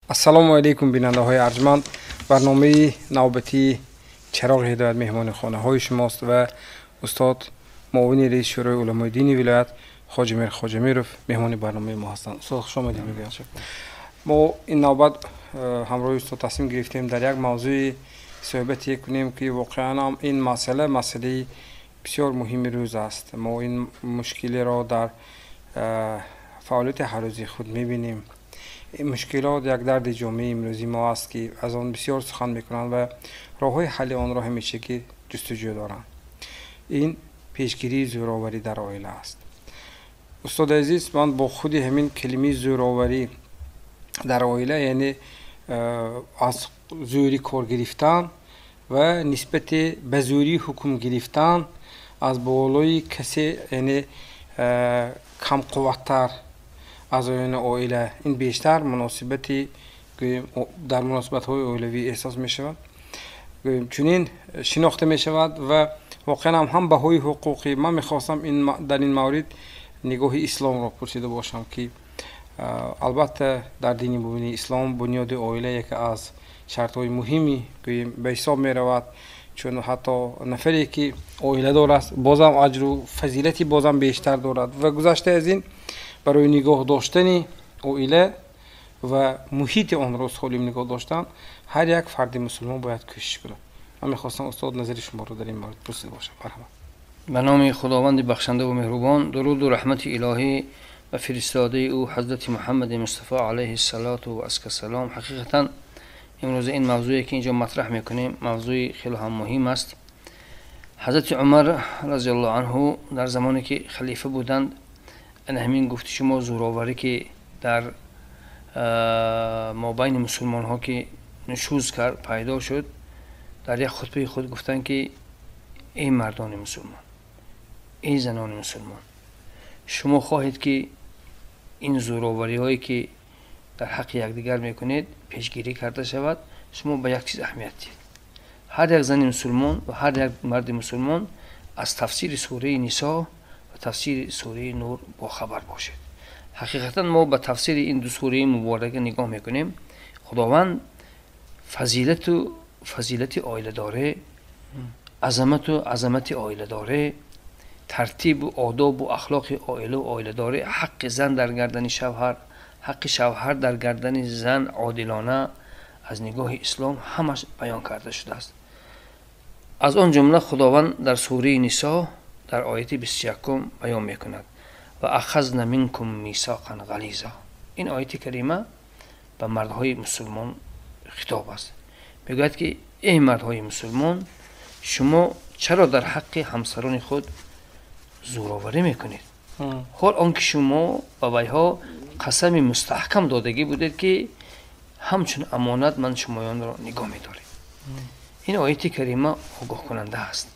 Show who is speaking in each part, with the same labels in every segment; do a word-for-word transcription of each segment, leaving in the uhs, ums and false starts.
Speaker 1: السلام علیکم بیننده های ارجمند. برنامه نوبتی چراغ هدایت مهمان خانه های شماست و استاد معاون رئیس شورای علمای دین ولایت خواجه میر خواجه میروف مهمان برنامه ما هستند. استاد خوش آمدید. ما این نوبت همراه استاد تصمیم گرفتیم در یک موضوع صحبت کنیم که واقعا این مسئله مسئله بسیار مهم روز است. ما این مشکلی را در فعالیت هر روزی خود میبینیم. این مشکلات یک درد جامعه امروزی ما است که از آن بسیار سخن میکنند و راه های حل آن را همیشه که جستجو دارند. این پیشگیری زوراوری در عائله است. استاد عزیز، من با خود همین کلمه زوراوری در عائله یعنی از زوری کار گرفتن و نسبت به زوری حکم گرفتن از بالای کسی یعنی کم قوت‌تر از آیان عائله، این بیشتر مناسبتی در مناسبت های عائلوی احساس می شود، چنین شناخته می شود و واقعا هم, هم به های حقوقی. من می خواستم این در این مورد نگاه اسلام را پرسیده باشم که البته در دین مبین اسلام بنیاد عائله یک از شرط های مهمی که به حساب می رود، چون حتی نفری که عائله دارد بازم اجر و فضیلتی بازم بیشتر دارد و گذشته از این برای نگاه داشتن عائله و محیط آن را سالم نگاه داشتن هر یک فرد مسلمان باید کوشش کنه. من می‌خواستم استاد نظر شما رو در این مورد پرسیده باشم. مرحبا.
Speaker 2: به نام خداوند بخشنده و مهربان، درود و رحمت الهی و فرستاده او حضرت محمد مصطفی علیه الصلاة و السلام. حقیقتا امروز این موضوعی که اینجا مطرح میکنیم موضوع خیلی هم مهم است. حضرت عمر رضی الله عنه در زمانی که خلیفه بودند، همین گفت شما زوراوری که در مابین مسلمان ها که نشوز کرد پیدا شد، در یک خطبه خود گفتن که ای مردان مسلمان، ای زنان مسلمان، شما خواهید که این زوراوری هایی که در حق یکدیگر میکنید پیشگیری کرده شود، شما به یک چیز اهمیت دهید. هر یک زن مسلمان و هر یک مرد مسلمان از تفسیر سوره نساء تفسیر سوره نور با خبر باشید. حقیقتا ما به تفسیر این دو سوره مبارکه نگاه میکنیم، خداوند فضیلت و فضیلت عائله داره، عظمت و عظمت عائله داره، ترتیب و آداب و اخلاق عائله و عائله داره، حق زن در گردن شوهر، حق شوهر در گردن زن عادلانه از نگاه اسلام همش بیان کرده شده است. از آن جمله خداوند در سوره نساء در آیه بیست و یک بیان میکند و اخذنا منکم میثاقا غلیظا. این آیه کریمه به مردهای مسلمان خطاب است. میگوید که ای مردهای مسلمان، شما چرا در حق همسران خود زوراوری میکنید؟ حال آنکه شما به ویها قسم مستحکم دادگی بودید که همچون امانت من شمایان را نگاه میدارم. این آیه کریمه آگاه کننده است.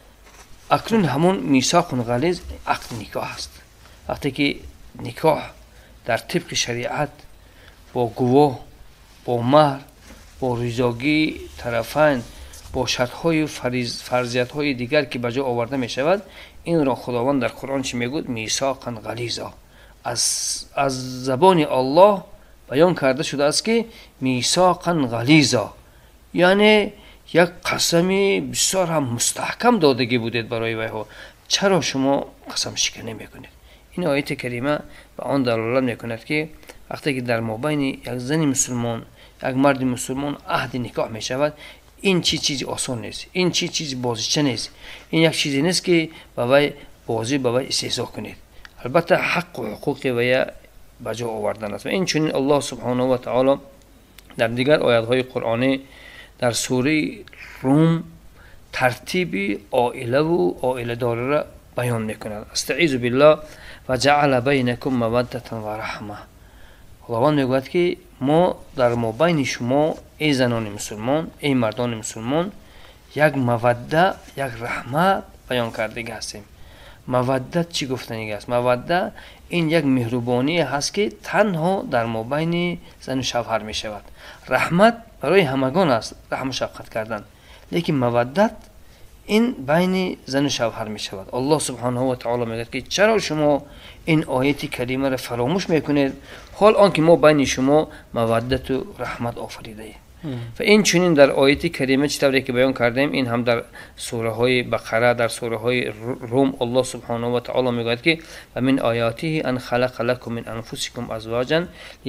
Speaker 2: اکنون همون میثاق غلیظ عقد نکاح است. وقتی که نکاح در طبق شریعت با گواه، با مهر، با رضاگی طرفین، با شرط‌های و فرضیت‌های دیگر که به جا آورده می شود، این را خداوند در قرآن چی میگوید؟ میثاقا غلیظا. از از زبان الله بیان کرده شده است که میثاقا غلیظا، یعنی یک قسم بسیار هم مستحکم دادگی بودید برای ویها، چرا شما قسم شکنی میکنید؟ این آیه کریمه به آن دلالت میکند که وقتی که در مابین یک زن مسلمان یک مرد مسلمان عهد نکاح میشود، این چی چیز آسان نیست، این چی چیز بازیچه نیست، این یک چیزی نیست که با وی بازی با وی استهزا کنید. البته حق و حقوق وی به جا آوردن است و این چنین الله سبحانه و تعالی در دیگر آیات های قرآنی در سوره روم ترتیب عائله و عائله داره را بیان میکند. استعیذ بالله و جعل بینکم مودة و رحمه. خداوند میگوید که ما در مابین شما ای زنان مسلمان، ای مردان مسلمان، یک موده، یک رحمت بیان کرده هستیم. مودت چی گفتنی است؟ مودت این یک مهربانی هست که تنها در مابین زن و شوهر می شود. رحمت برای همگان است، رحم شفقت کردن. لیکن مودت این بین زن و شوهر می شود. الله سبحانه و تعالی میگه که چرا شما این آیت کریمه را فراموش میکنید حال آنکه ما بین شما مودت و رحمت آفریده ایم. و این چنین در آیت کریمه چطوری که بیان کردیم، این هم در سوره های بقره، در سوره های روم الله سبحانه و تعالی میگه که و من آیاته ان خلق لكم من انفسكم ازواجا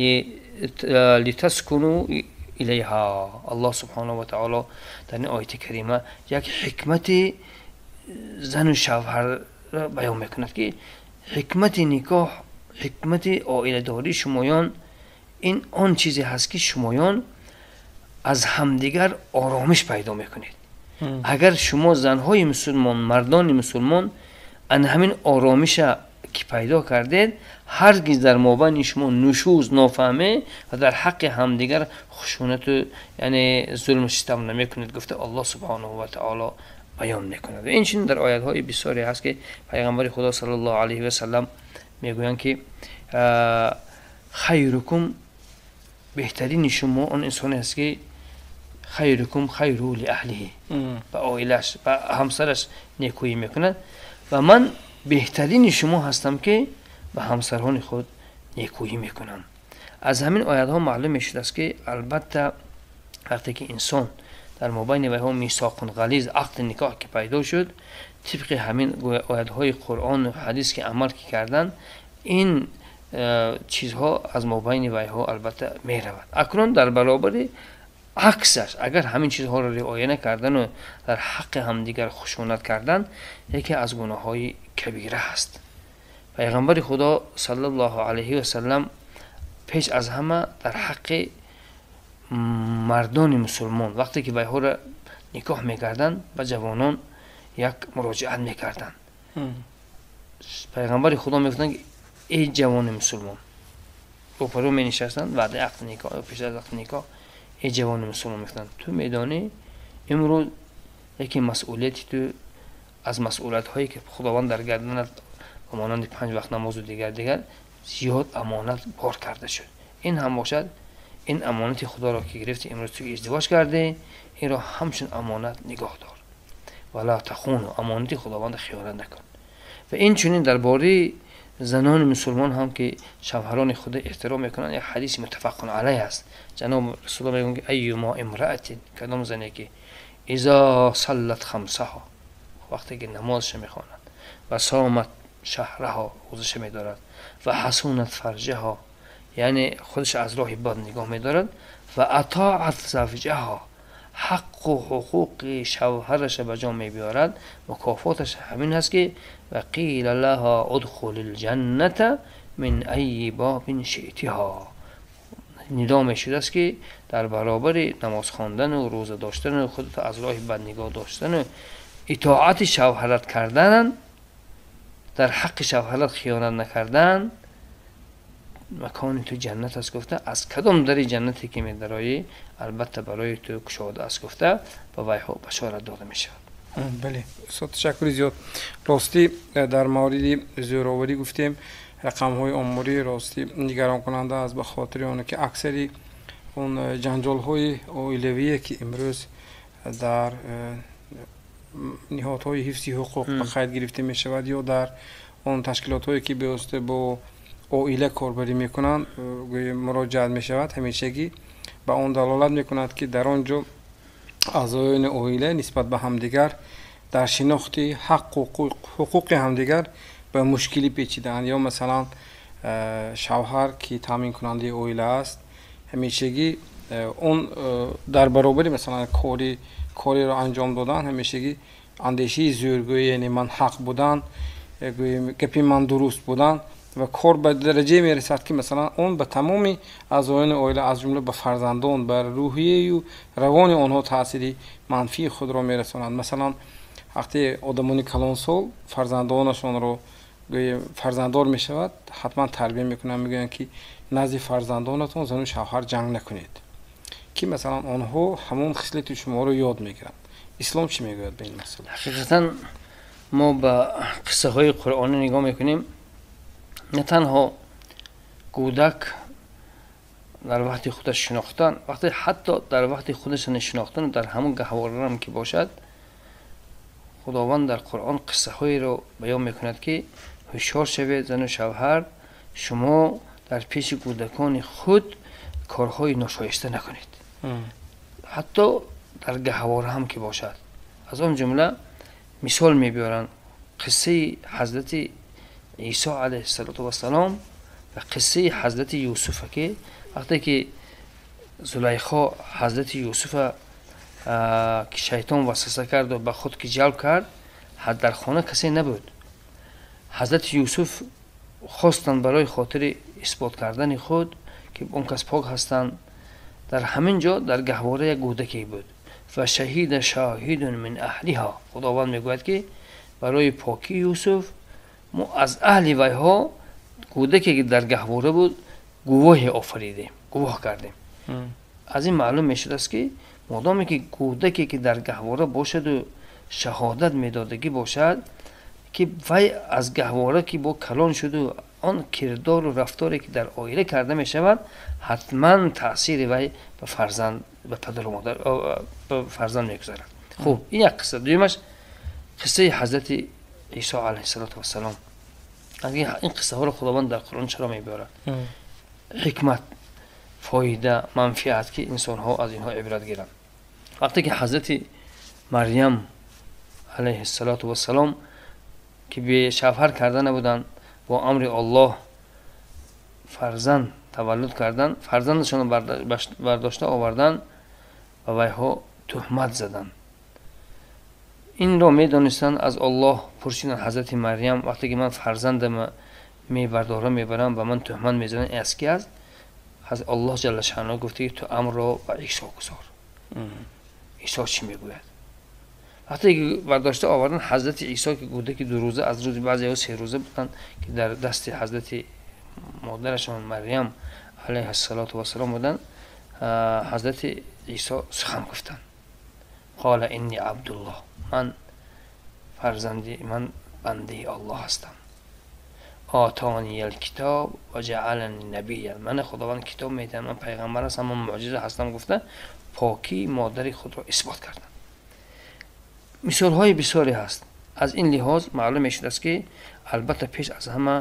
Speaker 2: لتسكنوا الیها. الله سبحانه و تعالی در این آیت کریمه یک حکمت زن و شوهر را بیان میکند که حکمت نکاح، حکمت عائله داری شمایان این آن چیزی هست که شمایان از همدیگر آرامش پیدا میکنید. اگر شما زنهای مسلمان، مردان مسلمان ان همین آرامش که پیدا کردید هرگز در مابین شما نشوز نافهمه و در حق همدیگر خشونت و یعنی ظلم و ستم نمیکنید گفته الله سبحانه و تعالی بیان میکند. و این چنین در آیات های بسیاری هست که پیغمبر خدا صلی الله علیه و سلم میگویند که خیرکم، بهترین شما اون انسانی است که خیرکم خیرو لاهله، با عائلش با همسرش نیکویی میکند و من بهترین شما هستم که به همسران خود نیکویی میکنم. از همین آیات ها معلوم میشد است که البته وقتی که انسان در مابین وی ها میثاق غلیظ عقد نکاح که پیدا شد، طبق همین آیات های قرآن و حدیث که عمل کردن، این چیزها از مابین وی ها البته میرود. اکنون در برابر عکسش اگر همین چیزها را رعایت نکردن و در حق همدیگر خشونت کردن، یکی از گناه های کبیره است. پیغمبر خدا صلی الله علیه و سلم پیش از همه در حق مردان مسلمان وقتی که ویها را نکاح میکردن به جوانان یک مراجعت میکردن. پیغمبر خدا میگفتن که ای جوان مسلمان، روپرو می نشستن بعد عقد نکاح، پیش از عقد نکاح، ای جوان مسلمان میگفتن تو میدانی امروز یکی مسئولیتی تو از مسئولیت هایی که خداوند در گردنت امانت پنج وقت نماز و دیگر دیگر زیاد امانت بار کرده شد. این هم باشد این امانت خدا را که گرفتی امروز تو ازدواج کرده، این را همچون امانت نگاه دار. ولا تخون، امانت خداوند خیانت نکن. و این چنین درباره زنان مسلمان هم که شوهران خود احترام میکنن، یک حدیث متفق علیه است. جناب رسول الله میگن که ایما امرأت، کدام زنی که اذا صلت خمسها، وقتی که نمازش میخواند و صامت شهرها، روزش میدارد و حسونت فرجها، یعنی خودش از راه بد نگاه میدارد و اطاعت زوجها، حق و حقوق شوهرش به جا میبیارد، مکافاتش همین هست که و قیل لها ادخل الجنة من ای باب شئتها. ندا میشده است که در برابر نماز خواندن و روزه داشتن و خودت از راه بد نگاه داشتن و اطاعت شوهرت کردن، در حق شوهرت خیانت نکردن، مکان تو جنت است گفته. از کدام در جنتی که می‌درایی البته برای تو گشاده است گفته و ویها بشارت داده میشود.
Speaker 1: بله استاد تشکر زیاد. راستی در مورد زوراوری گفتیم، رقم های آماری راستی نگران کننده است، به خاطر اونه که اکثری اون جنجال های عائلویی که امروز در نهادهای حفظی حقوق به قید گرفته می شود یا در اون تشکیلات هایی که بیاسته با عائله کاربری میکنند مراجعت می شود، همیشگی به اون دلالت می کند که در آنجا اعضایان عائله نسبت به همدیگر در شناخت حق و حقوق همدیگر به مشکلی پیچیدند. یا مثلا شوهر که تامین کننده عائله است، همیشگی اون در برابر مثلا کاری کاری را انجام دادن، همیشگی اندیشه زورگویی، یعنی من حق بودن، گپی من درست بودن و کار به درجه میرسد که مثلا اون به تمامی اعضایان عائله از جمله به فرزندان، بر روحیه و روان آنها تاثیر منفی خود را میرسانند. مثلا وقتی آدمان کلان سال فرزندانشان رو فرزنددار میشود، حتما تربیت میکنن، میگن که نزد فرزندانتون زن و شوهر جنگ نکنید، که مثلا آنها همون خصلت شما رو یاد میگیرن. اسلام چی میگوید به این مسئله؟
Speaker 2: حقیقتا ما به قصه های قرآنی نگاه میکنیم، نه تنها کودک در وقت خودش شناختن، وقتی حتی در وقت خودش نشناختن در همون گهواره هم که باشد، خداوند در قرآن قصه هایی رو بیان میکند که هوشیار شوید زن و شوهر شما در پیش کودکان خود کارهای ناشایسته نکنید، حتی در گهواره هم که باشد. از آن جمله مثال میبیارن قصه حضرت عیسی علیه السلام و قصه حضرت یوسف که وقتی که زلیخا حضرت یوسف که شیطان وسوسه کرد و به خود که جلب کرد، حد در خانه کسی نبود. حضرت یوسف خواستند برای خاطر اثبات کردن خود که اون کس پاک هستند، در همین جا در گهواره یک کودکی بود و شهید شاهد من اهلها. خداوند میگوید که برای پاکی یوسف ما از اهل وی ها کودکی که در گهواره بود گواه آفریدیم، گواه کردیم. از این معلوم میشد است که مادامی که کودکی که در گهواره باشد و شهادت میدادگی باشد که وی از گهواره که با کلان شد و آن کردار و رفتاری که در عائله کرده می شود حتما تأثیر وی به فرزند به پدر و مادر به فرزند میگذارد. خب این یک قصه. دویمش قصه حضرت عیسی علیه السلام. این قصه ها رو خداوند در قرآن چرا میبرد؟ حکمت، فایده، منفعت که انسان ها از اینها عبرت گیرند. وقتی که حضرت مریم علیه السلام که به شوهر کرده نبودند با امر الله فرزند تولد کردن، فرزندشان برداشته آوردن و ویها تهمت زدن. این را می دانستند از الله پرسیدن حضرت مریم وقتی که من فرزندم می بردارم میبرم و من تهمت میزنن از کی است؟ از الله جل شانه گفته تو امر را به عیسی گذار. عیسی چی میگوید؟ وقتی که برداشته آوردن حضرت عیسی که گفته که دو روزه از روز بعضی ها سه روزه بودن که در دست حضرت مادرشان مریم علیه السلام بودن، حضرت عیسی سخن گفتن. قال انی عبدالله، من فرزندی من بنده الله هستم. آتانی الکتاب و جعلنی نبیا، من خداوند کتاب میدم، من پیغمبر هستم، من معجزه هستم. گفته پاکی مادر خود را اثبات کردن. مثال های بسیاری هست. از این لحاظ معلوم میشد است که البته پیش از همه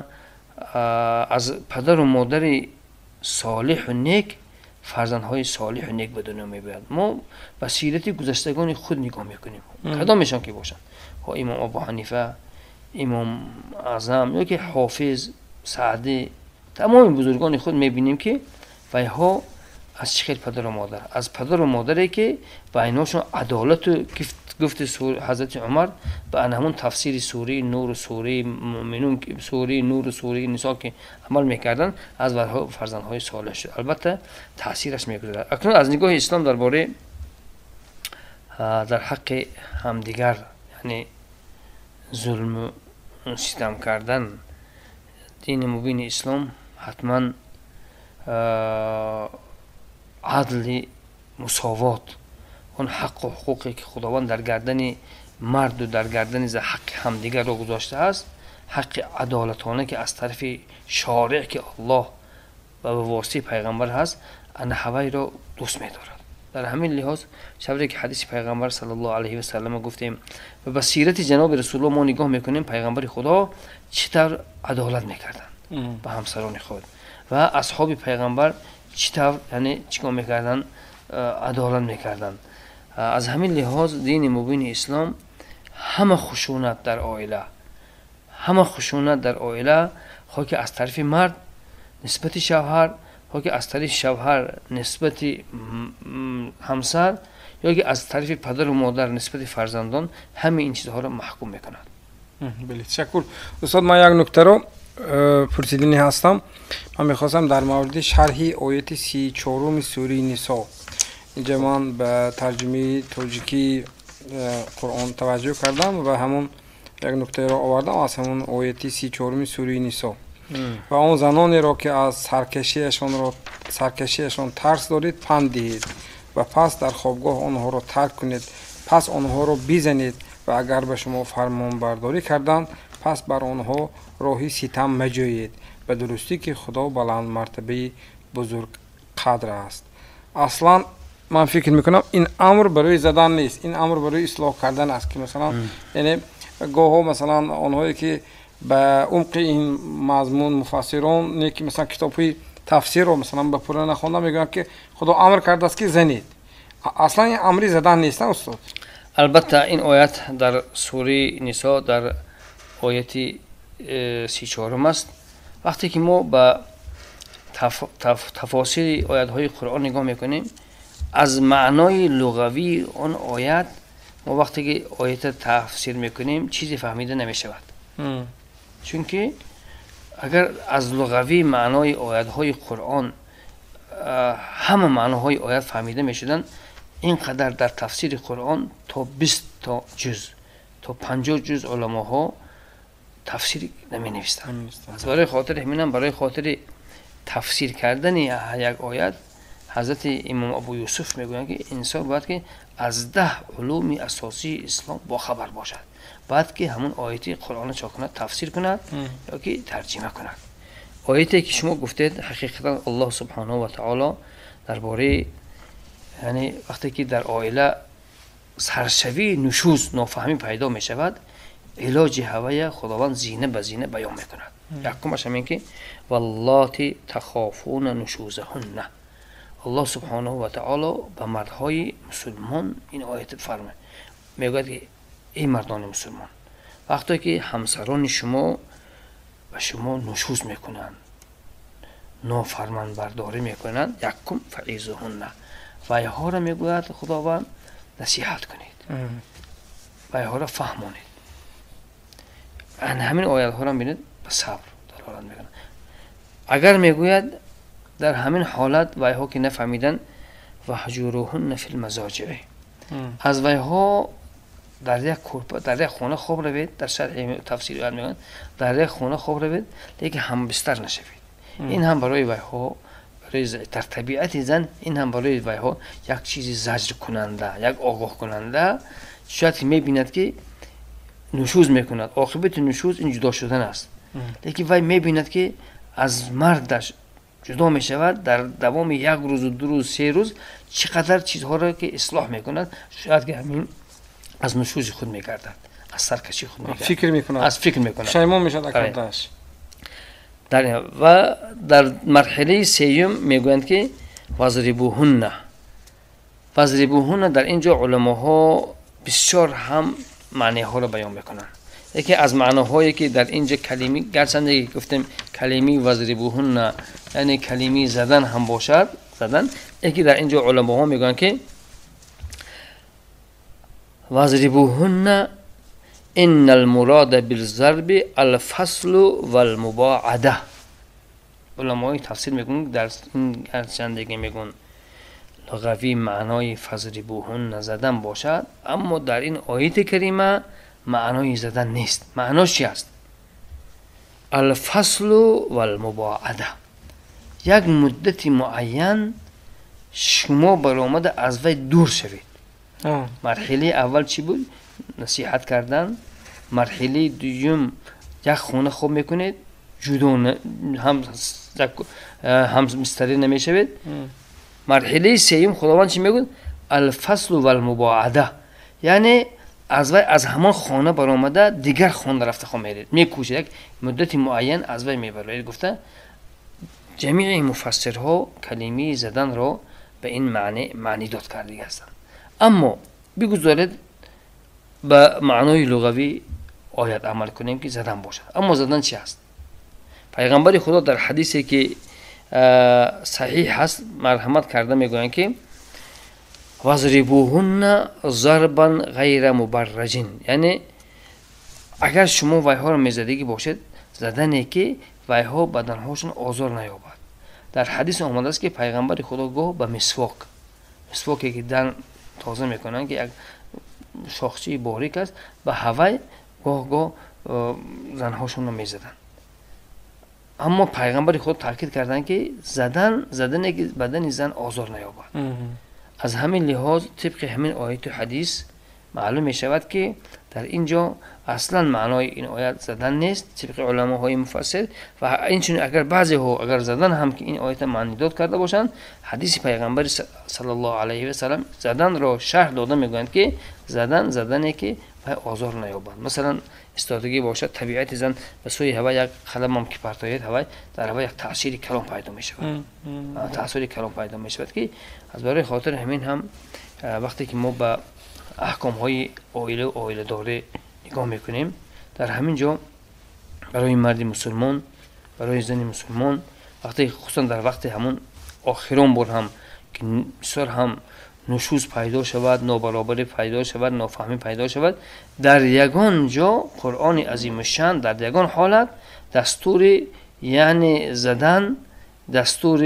Speaker 2: از پدر و مادر صالح و نیک فرزندهای صالح و نیک به دنیا میبرد. ما به سیرت گذشتگان خود نگاه میکنیم کدامشان که باشند، ها امام ابو حنیفه، امام اعظم یا که حافظ، سعدی، تمام بزرگان خود میبینیم که ویها از چه پدر و مادر، از پدر و مادری که بیناشون عدالت و گفت حضرت عمر به همون تفسیر سوره نور و سوره مومنون، سوره نور و سوره نساء که عمل میکردن از فرزندهای صالح شد. البته تاثیرش میگذارد. اکنون از نگاه اسلام درباره در حق همدیگر یعنی ظلم و ستم کردن، دین مبین اسلام حتما عدل، مساوات، اون حق و حقوقی که خداوند در گردن مرد و در گردن ز حق همدیگر را گذاشته است، حق عدالتانه که از طرف شارع که الله و به واسطه پیغمبر هست، ان هوای را دوست می‌دارد. در همین لحاظ چطوری که حدیث پیغمبر صلی الله علیه و سلم گفتیم و به سیرت جناب رسول الله ما نگاه میکنیم، پیغمبر خدا چطور عدالت میکردن به همسران خود و اصحاب پیغمبر چطور یعنی چیکار میکردن، عدالت میکردن. از همین لحاظ دین مبین اسلام همه خشونت در عائله، همه خشونت در عائله، خواهی که از طرف مرد نسبت شوهر، خواهی که از طرف شوهر نسبت همسر، یا که از طرف پدر و مادر نسبت فرزندان، همه این چیزها را محکوم میکند.
Speaker 1: بله، تشکر. استاد ما یک نکته رو پرسیدنی هستم. من میخواستم در مورد شرح آیت سی چهارم سوره نساء، اینجا من به ترجمه تاجیکی قرآن توجه کردم و همون یک نکته را آوردم از همون آیت سی چهارم سوره نساء و آن زنانی را که از سرکشیشان را سرکشیشان ترس دارید پند دهید و پس در خوابگاه آنها را ترک کنید، پس آنها را بزنید و اگر به شما فرمان برداری کردند پس بر آنها راهی ستم مجویید، به درستی که خدا بلند مرتبه بزرگ قدر است. اصلا من فکر میکنم این امر برای زدن نیست، این امر برای اصلاح کردن است که مثلا یعنی گاهو مثلا آنهایی که به عمق این مضمون مفسران نه که مثلا کتابی تفسیر رو مثلا به پوره نخوندن میگن که خدا امر کرده است که زنید. اصلا این امری زدن نیست استاد.
Speaker 2: البته این آیت در سوره نساء در آیت سی چهارم است. وقتی که ما به تف... تف... تفاسیر آیات های قرآن نگاه میکنیم، از معنای لغوی آن آیت ما وقتی که آیت تفسیر میکنیم چیزی فهمیده نمیشود. چون که اگر از لغوی معنای آیات های قرآن همه معناهای آیت فهمیده میشدن، اینقدر در تفسیر قرآن تا بیست تا جز تا پنجاه جز علماها تفسیر نمی نویستن. از برای خاطر همینم برای خاطر تفسیر کردن یک آیت حضرت امام ابو یوسف میگویند که انسان باید که از ده علوم اساسی اسلام با خبر باشد، باید که همون آیت قرآن چا کند تفسیر کند یا که ترجمه کند. آیتی که شما گفتید حقیقتا الله سبحانه و تعالی درباره یعنی وقتی که در عائله سرشوی نشوز نافهمی پیدا می شود، علاج هوای خداوند زینه به زینه بیان می کند. یکمش همین که واللاتی تخافون نشوزهن، الله سبحانه و تعالی به مردهای مسلمان این آیت فرمه میگوید که ای مردان مسلمان، وقتی که همسران شما و شما نشوز میکنند، نافرمان برداری میکنند، یکم فعیزهن، و اینها را میگوید خداوند نصیحت کنید و اینها را فهمانید. ان همین آیات ها را ببینید به صبر دلالت میکنند. اگر میگوید در همین حالت و اینها که نفهمیدن و هجروهن فی المضاجع، از ویها در یک کورپا در یک خانه خواب روید، در شرح تفسیر آیات میگن در یک خانه خواب روید لیکن هم بستر نشوید. این هم برای ویها در طبیعت زن این هم برای ویها یک چیزی زجر کننده، یک آگاه کننده. شاید میبیند که نشوز میکند، عاقبت نشوز این جدا شدن است، لیکن وی میبیند که از مردش جدا میشود در دوام یک روز و دو روز سه روز چقدر چیزها را که اصلاح میکند، شاید که همین از نشوز خود میگردد، از سرکشی خود میگردد،
Speaker 1: فکر میکند،
Speaker 2: از فکر میکند،
Speaker 1: شیمان میشد اکردش.
Speaker 2: در و در مرحله سیوم میگویند که وضربوهن. وضربوهن در اینجا علماها بسیار هم معنی ها را بیان میکنند. یکی از معناهایی که در اینجا کلمی گرچند گفتیم کلمی وضربوهن یعنی کلمی زدن هم باشد، زدن، یکی در اینجا علماها میگن که وضربوهن ان المراد بالضرب الفصل والمباعده. علمای تفسیر میگن در این گرچندگی میگن لغوی معنای فضربوهن زدن باشد، اما در این آیت کریمه معنای زدن نیست. معناش چی است؟ الفصل والمباعده، یک مدت معین شما برآمده از وی دور شوید. مرحله اول چی بود؟ نصیحت کردن. مرحله دوم یک خونه خوب میکنید، جدا هم هم مستری نمیشوید. مرحله سوم خداوند چی میگه؟ الفصل والمباعده، یعنی از وی از همان خانه برآمده دیگر خانه رفته خو میرید، میکوشید یک مدت معین از وی میبرید. گفته جمیع مفسرها کلمه زدن را به این معنی معنی داد کرده هستند، اما بگذارید به معنای لغوی آیت عمل کنیم که زدن باشد. اما زدن چی است؟ پیغمبر خدا در حدیثی که صحیح هست مرحمت کرده میگویند که وضربوهن ضربا غیر مبرج، یعنی اگر شما ویها را میزدگی باشد، زدنی که ویها بدنهاشون آزار نیابد. در حدیث آمده است که پیغمبر خدا گفت به مسواک، مسواکی که دن تازه میکنن که یک شاخچه باریک است، به هوای گاه گاه زنهاشون رو میزدن. اما پیغمبر خود تاکید کردن که زدن زدن که بدن زن آزار نیابد. از همین لحاظ طبق همین آیت و حدیث معلوم می شود که در اینجا اصلا معنای این آیت زدن نیست طبق علماهای مفسر و اینچنین اگر بعضی ها اگر زدن هم که این آیت معنی داد کرده باشند حدیث پیغمبر صلی الله علیه و سلم زدن را شرح داده میگویند که زدن زدنی که آزار نیابند. مثلا استادگی باشد طبیعت زن به سوی هوا یک قدم هم که پرتاید هوا در هوا یک تأثیر کلان پیدا می شود تأثیر کلان پیدا می شود که از برای خاطر همین هم وقتی که ما به احکام های عائله و عائله داره نگاه میکنیم در همین جا برای مرد مسلمان برای زن مسلمان وقتی خصوصا در وقت همون آخران بار هم که بسیار هم نشوز پیدا شود نابرابری پیدا شود نافهمی پیدا شود در یگان جا قرآن عظیم شان در یگان حالت دستور یعنی زدن دستور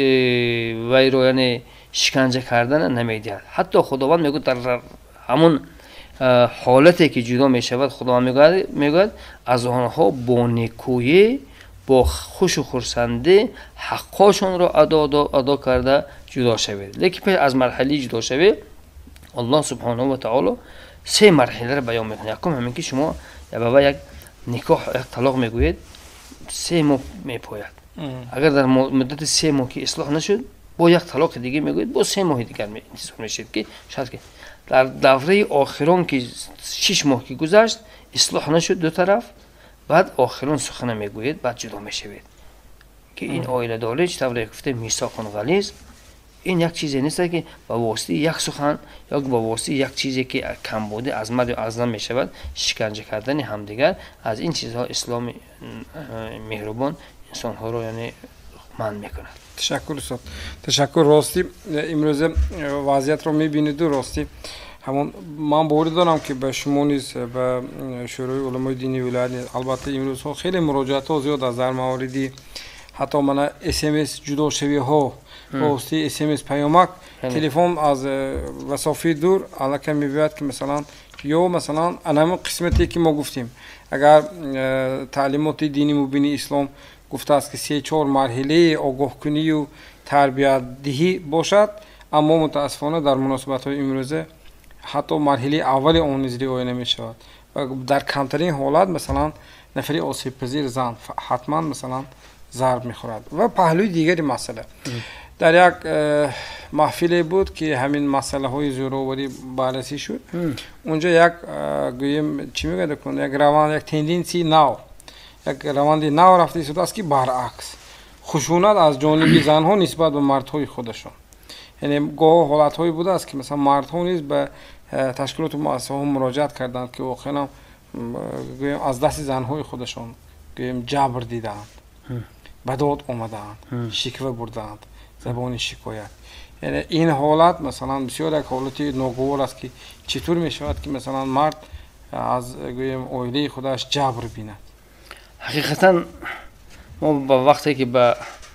Speaker 2: وی رو یعنی شکنجه کردن نمیدهد. حتی خداوند میگه در همون حالتی که جدا می شود خداوند میگوید از آنها با نیکویی با خوش و خرسندی حقاشون را ادا, ادا, ادا کرده جدا شوید. لیکن از مرحله جدا شوید الله سبحانه و تعالی سه مرحله را بیان میکنه. یکم همین که شما یا یک نکاح یک طلاق میگوید سه ماه میپاید. اگر در مدت سه ماه که اصلاح نشد با یک طلاق دیگه میگوید با سه ماه دیگر انتظار میشید که شاید که در دوره آخران که شش ماه که گذشت اصلاح نشد دو طرف بعد آخران سخن میگوید بعد جدا میشوید که این عائله داره چطور گفته میثاق غلیظ این یک چیزی نیست که با واسطه یک سخن یا با واسطه یک چیزی که کم بوده از مرد از زن میشود شکنجه کردن همدیگر از این چیزها اسلام مهربان انسان ها رو یعنی منع میکنه.
Speaker 1: تشکر استاد. تشکر. راستی امروز وضعیت رو میبینید و راستی همون من باور دارم که به شما نیز به شورای علمای دینی ولایت البته امروز ها خیلی مراجعات ها زیاد از در مواردی حتی من اس ام اس جدا شوی ها واسطه اس ام اس پیامک تلفن از مسافت دور علاقه میبینید که مثلا یا مثلا انم قسمتی که ما گفتیم اگر تعلیمات دینی مبین اسلام گفته است که سه چهار مرحله آگاه کنی و تربیت دهی باشد اما متاسفانه در مناسبت های امروزه حتی مرحله اول اون نیز رعایت نمی شود و در کمترین حالت مثلا نفری آسیب پذیر زن حتما مثلا ضرب میخورد. و پهلوی دیگری مسئله در یک محفلی بود که همین مسئله های زوراوری بررسی شد. اونجا یک گویم چی میگه کنه یک روان یک تندنسی نو یک رواندی نو رفته شده است که برعکس خشونت از جانب زنها نسبت به مردهای خودشان یعنی گاه حالت هایی بوده است که مثلا مردها نیز به تشکیلات مؤسسه ها مراجعت کردند که واقعا گویم از دست زنهای خودشان گویم جبر دیدند بداد آمدند شکوه بردند زبان شکایت. یعنی این حالت مثلا بسیار یک حالت ناگوار است که چطور می شود که مثلا مرد از گویم عائله خودش جبر بیند.
Speaker 2: حقیقتا ما با وقتی که به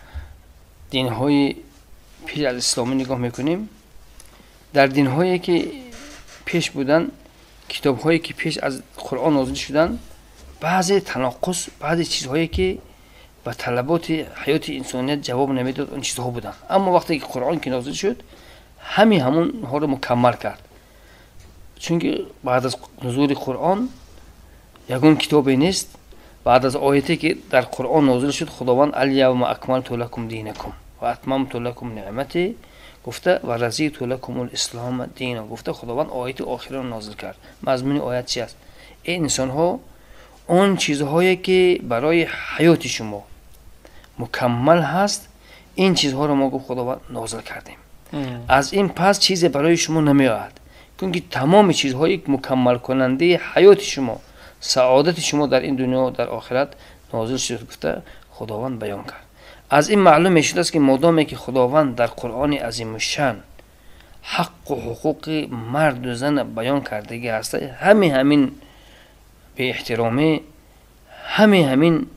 Speaker 2: دین‌های پیش از اسلامی نگاه میکنیم در دین‌هایی که پیش بودن کتاب‌هایی که پیش از قرآن نازل شدن بعضی تناقض بعضی چیزهایی که به طلبات حیات انسانیت جواب نمیداد اون چیزها بودن اما وقتی که قرآن که نازل شد همین همون ها رو مکمل کرد چون که بعد از نزول قرآن یگان کتابی نیست. بعد از آیاتی که در قرآن نازل شد خداوند الیوم اکملت لکم دینکم و اتممت لکم نعمتی گفته و رضیت لکم الاسلام دینا گفته خداوند آیت آخر رو نازل کرد. مضمون آیت چی است؟ این انسان ها اون چیزهایی که برای حیات شما مکمل هست این چیزها رو ما گفت خداوند نازل کردیم ام. از این پس چیزی برای شما نمی آید چون که تمام چیزهایی که مکمل کننده حیات شما سعادت شما در این دنیا و در آخرت نازل شد گفته خداوند بیان کرد. از این معلوم می شده است که مادامی که خداوند در قرآن عظیم الشان حق و حقوق مرد و زن بیان کردگی است همین همین به احترامی همین همین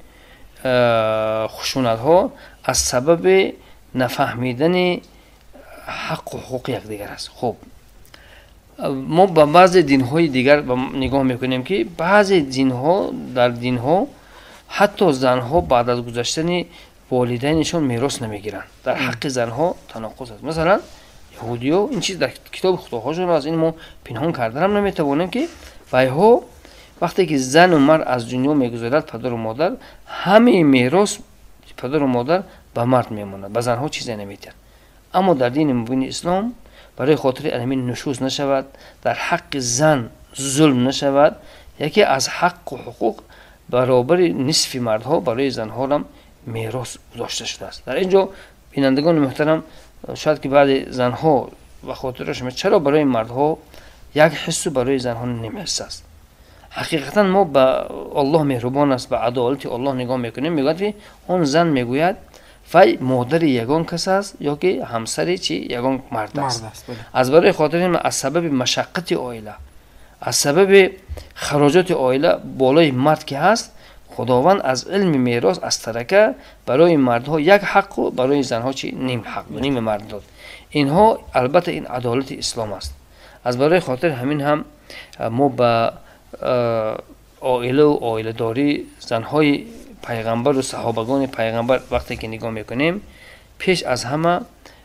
Speaker 2: خشونت ها از سبب نفهمیدن حق و حقوق یکدیگر است. خب ما با بعضی دین‌های دیگر نگاه میکنیم که بعضی دین‌ها در دین‌ها حتی زن‌ها بعد از گذشتن والدینشان میراث نمیگیرند. در حق زن‌ها تناقض است. مثلا یهودی‌ها این چیز در کتاب خداهاشون از این ما پنهان کردن هم نمیتوانیم که وایها وقتی که زن و مرد از دنیا میگذرد پدر و مادر همه میراث پدر و مادر به مرد میمونه به زنها چیزی نمیتر. اما در دین مبین اسلام برای خاطر علمین نشوز نشود در حق زن ظلم نشود یکی از حق و حقوق برابر نصف مردها برای زنها هم میراث گذاشته شده است. در اینجا بینندگان محترم شاید که بعد زنها و خاطرشون چرا برای مردها یک حس برای زنها نمی‌حس است. حقیقتا ما به الله مهربان است به عدالت الله نگاه میکنیم میگوید که اون زن میگوید وای مادر یگان کس است یا که همسر چی یگان مرد است, مرد است از برای خاطر این از سبب مشقت عائله از سبب خراجات عائله بالای مرد که هست خداوند از علم میراث از ترکه برای مردها یک حق و برای زنها چی نیم حق و نیم مرد داد. اینها البته این عدالت اسلام است. از برای خاطر همین هم ما با عائله و عائله داری زنهای پیغمبر و صحابگان پیغمبر وقتی که نگاه میکنیم پیش از همه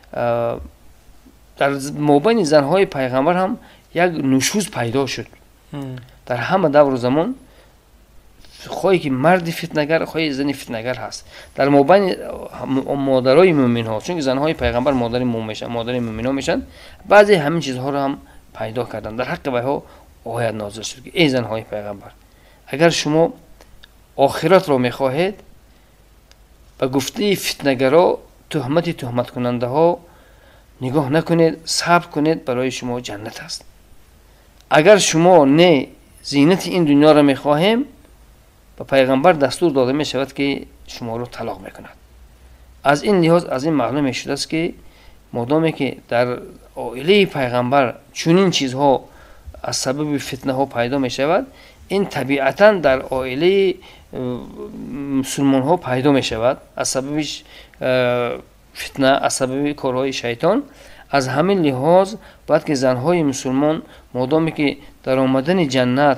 Speaker 2: در مابین زنهای پیغمبر هم یک نشوز پیدا شد. در همه دور و زمان خواهی که مرد فتنگر خواهی زن فتنگر هست در مابین مادرای مومن ها چون که زنهای پیغمبر مادر مومن میشن مادر مومن ها میشن بعضی همین چیزها رو هم پیدا کردن. در حق ویها آیت نازل شد که ای زنهای پیغمبر اگر شما آخرت را میخواهید به گفته فتنگرا تهمت تهمت کننده ها نگاه نکنید صبر کنید برای شما جنت است. اگر شما نه زینت این دنیا را میخواهیم به پیغمبر دستور داده می شود که شما رو طلاق میکند. از این لحاظ از این معلوم می شده است که مادامی که در عائله پیغمبر چنین چیزها از سبب فتنه ها پیدا می شود این طبیعتا در عائله مسلمان ها پیدا می شود از سببش فتنه از سبب کارهای شیطان. از همین لحاظ باید که زنهای مسلمان مادامی که در آمدن جنت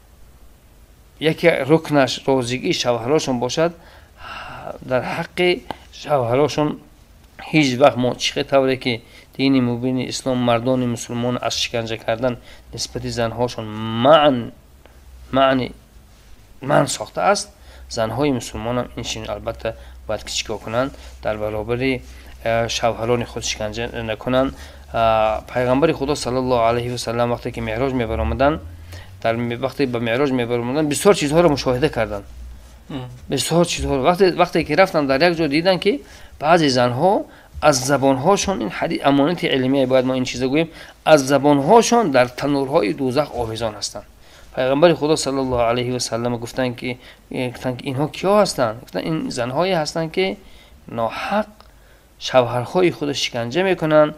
Speaker 2: یکی رکنش رازگی شوهراشون باشد در حق شوهراشون هیچ وقت ما چیخه طوره که دین مبین اسلام مردان مسلمان از شکنجه کردن نسبت زنهاشون معن معنی من ساخته است. زنهای مسلمان هم اینشین البته باید که چیکار کنن در برابر شوهران خود شکنجه نکنن. پیغمبر خدا صلی الله علیه و سلم وقتی که معراج می برآمدن در وقتی به معراج می برآمدن بسیار چیزها رو مشاهده کردن بسیار چیزها رو وقتی وقتی که رفتن در یک جا دیدن که بعضی زنها از زبانهاشون این حدیث امانت علمیه باید ما این چیزا گوییم از زبانهاشون در تنورهای دوزخ آویزان هستند. پیغمبر خدا صلی الله علیه و سلم گفتن که گفتن که اینها کیا هستند؟ گفتن این زنهایی هستند که ناحق شوهرهای خود شکنجه میکنن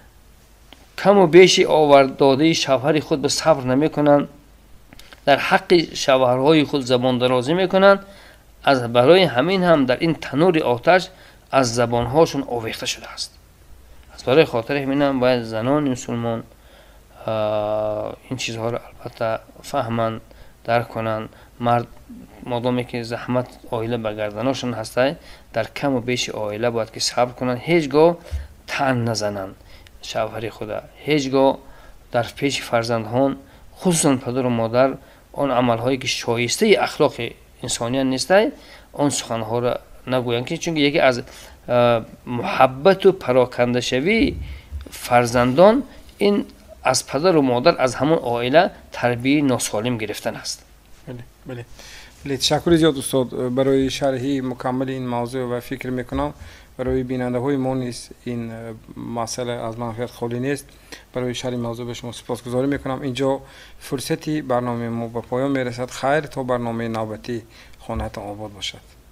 Speaker 2: کم و بیشی آورد داده شوهر خود به صبر نمیکنن در حق شوهرهای خود زبان درازی میکنن از برای همین هم در این تنور آتش از زبانهاشون آویخته شده است. از برای خاطر همین هم باید زنان مسلمان این چیزها رو البته فهمن درک کنن. مرد مادامی که زحمت عائله به گردناشون هسته در کم و بیش عائله باید که صبر کنن هیچگاه تن نزنن شوهر خدا هیچگاه در پیش فرزندان خصوصا پدر و مادر آن عملهایی که شایسته اخلاق انسانیت نیسته آن سخنها را نگویند که چون یکی از محبت و پراکنده شوی فرزندان این از پدر و مادر از همون عائله تربیت ناسالم گرفتن است.
Speaker 1: بله بله بله تشکر زیاد استاد برای شرحی مکمل این موضوع و فکر میکنم برای بیننده های ما نیست این مسئله از منفعت خالی نیست. برای شرح موضوع به شما سپاسگزاری میکنم. اینجا فرصتی برنامه ما به پایان میرسد. خیر تا برنامه نوبتی خانه‌تان آباد باشد.